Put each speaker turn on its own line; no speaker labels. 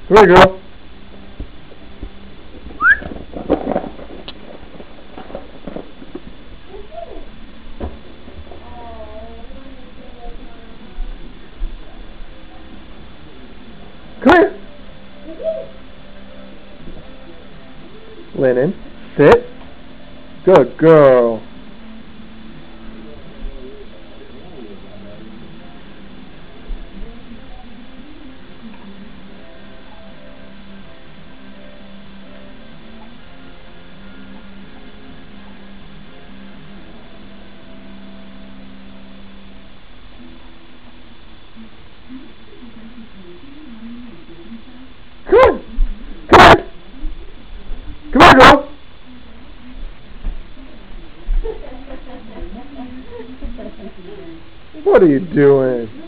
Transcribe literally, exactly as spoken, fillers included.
Come here, girl. Come here. Lennon, sit. Good girl. Come on! Come on! Come on, girl! What are you doing?